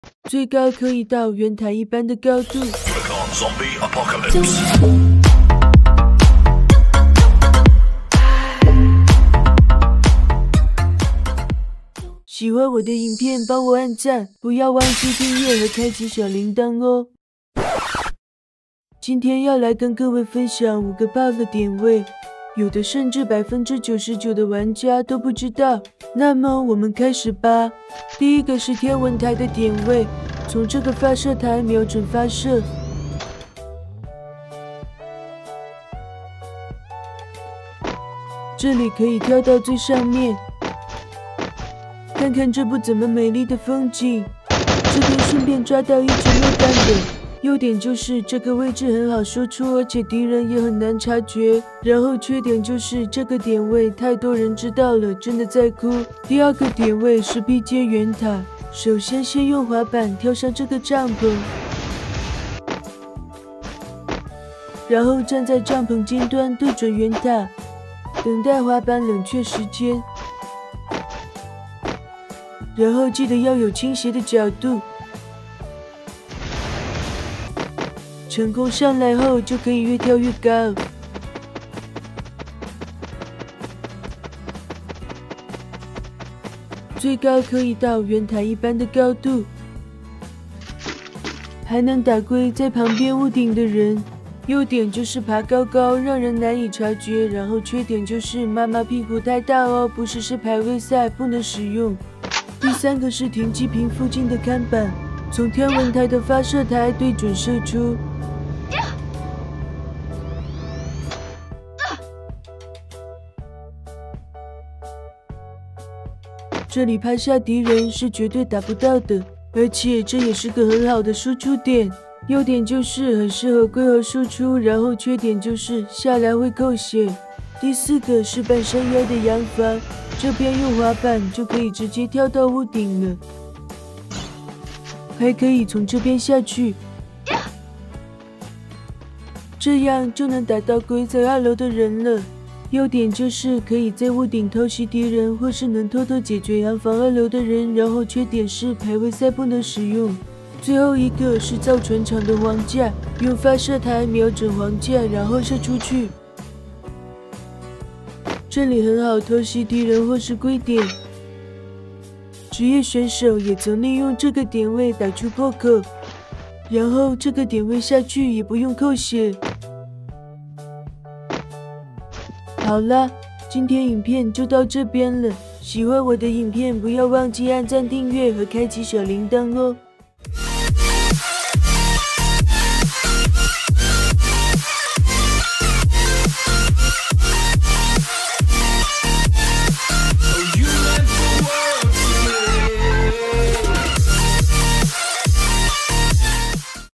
最高可以到圆台一般的高度。喜欢我的影片，帮我按赞，不要忘记订阅和开启小铃铛哦。今天要来跟各位分享5个 bug 点位，有的甚至99%的玩家都不知道。那么我们开始吧。第一个是天文台的点位，从这个发射台瞄准发射。这里可以跳到最上面。看看这不怎么美丽的风景，这边顺便抓到一只落单的。优点就是这个位置很好输出，而且敌人也很难察觉。然后缺点就是这个点位太多人知道了，真的在哭。第二个点位是壁街圆塔，首先先用滑板跳上这个帐篷，然后站在帐篷尖端对准圆塔，等待滑板冷却时间。然后记得要有倾斜的角度，成功上来后就可以越跳越高。最高可以到圆台一般的高度，还能打归在旁边屋顶的人。优点就是爬高高，让人难以察觉，然后缺点就是妈妈屁股太大哦，不是排位赛不能使用。第三个是停机坪附近的看板，从天文台的发射台对准射出。这里拍下敌人是绝对打不到的，而且这也是个很好的输出点。优点就是很适合龟壳输出，然后缺点就是下来会扣血。第四个是半山腰的洋房，这边用滑板就可以直接跳到屋顶了，还可以从这边下去，这样就能打到龟在2楼的人了。优点就是可以在屋顶偷袭敌人，或是能偷偷解决洋房2楼的人，然后缺点是排位赛不能使用。最后一个是造船厂的黄架，用发射台瞄准黄架，然后射出去。这里很好偷袭敌人或是归点，职业选手也曾利用这个点位打出破口，然后这个点位下去也不用扣血。好啦，今天影片就到这边了，喜欢我的影片不要忘记按赞、订阅和开启小铃铛哦。